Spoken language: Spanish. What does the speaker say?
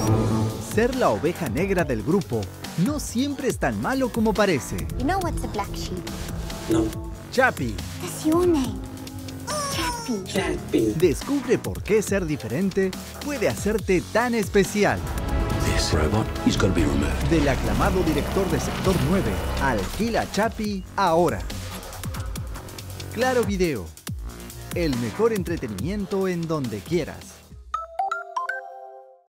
Ser la oveja negra del grupo no siempre es tan malo como parece. You know what's a black sheep? No. Chappie That's your name. Chappie. Chappie. descubre por qué ser diferente puede hacerte tan especial. This robot is going to be removed. Del aclamado director de Sector 9, Alquila a Chappie ahora. Claro Video. El mejor entretenimiento en donde quieras.